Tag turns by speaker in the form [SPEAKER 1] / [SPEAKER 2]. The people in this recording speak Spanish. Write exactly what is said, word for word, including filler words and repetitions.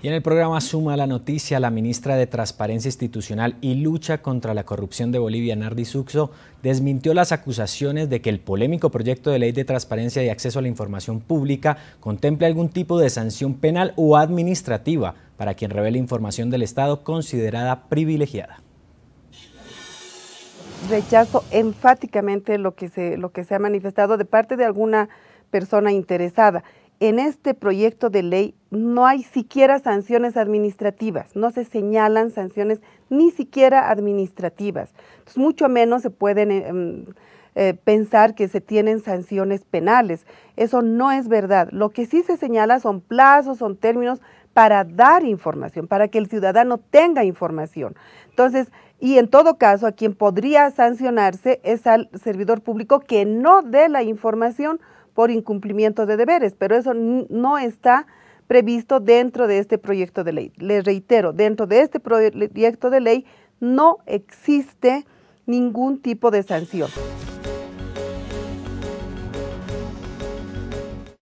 [SPEAKER 1] Y en el programa Suma la Noticia, la ministra de Transparencia Institucional y Lucha contra la Corrupción de Bolivia, Nardi Sucso, desmintió las acusaciones de que el polémico proyecto de ley de transparencia y acceso a la información pública contemple algún tipo de sanción penal o administrativa para quien revele información del Estado considerada privilegiada.
[SPEAKER 2] Rechazo enfáticamente lo que se, lo que se ha manifestado de parte de alguna persona interesada. En este proyecto de ley no hay siquiera sanciones administrativas, no se señalan sanciones ni siquiera administrativas. Entonces, mucho menos se pueden eh, eh, pensar que se tienen sanciones penales. Eso no es verdad. Lo que sí se señala son plazos, son términos para dar información, para que el ciudadano tenga información. Entonces, y en todo caso, a quien podría sancionarse es al servidor público que no dé la información por incumplimiento de deberes, pero eso no está previsto dentro de este proyecto de ley. Les reitero, dentro de este proyecto de ley no existe ningún tipo de sanción.